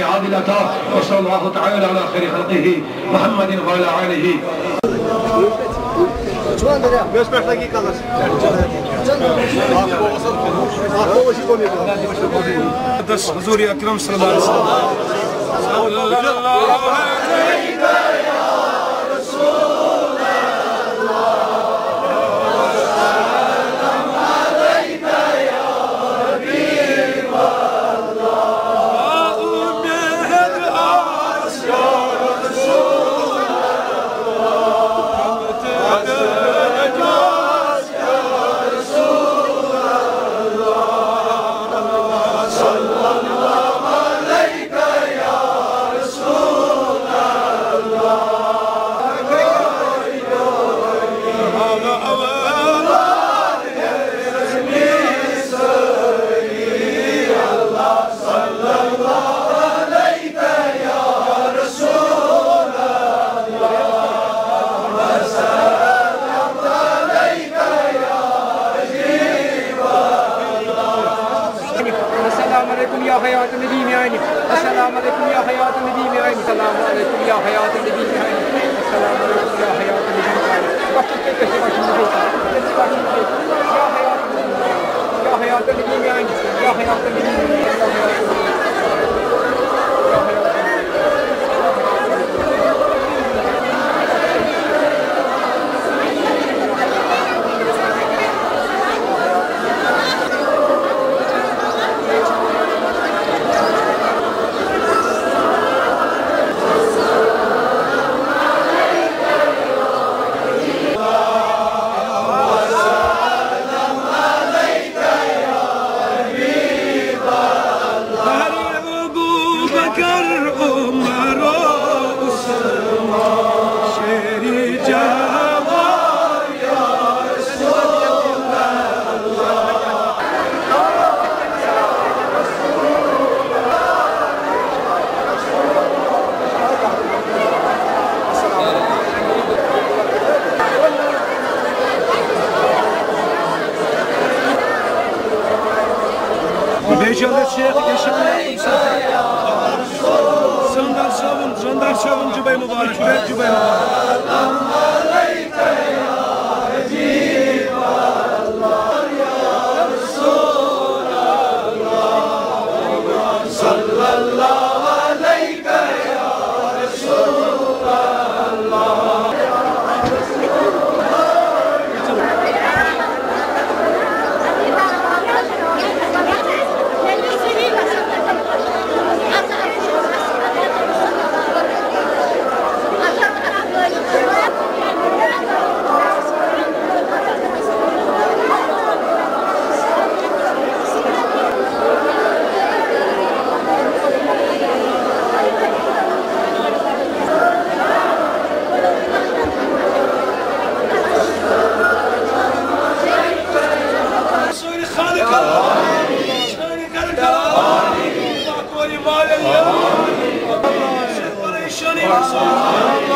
عادلة وصلى الله تعالى على خير خلقه محمد وعلى آله. حضور أكرم صلى الله عليه وسلم. صلى الله عليك يا رسول يا حياة النبي معيني. السلام عليكم يا حياة النبي معيني. السلام عليكم يا حياة النبي معيني. السلام عليكم يا حياة النبي معيني. يا حياة النبي معيني. يا حياة النبي معيني. Beycalet Şeyh yaşayan Zandar Şavun Cübey Mübarek Cübey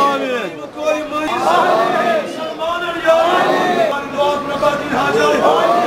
Amin.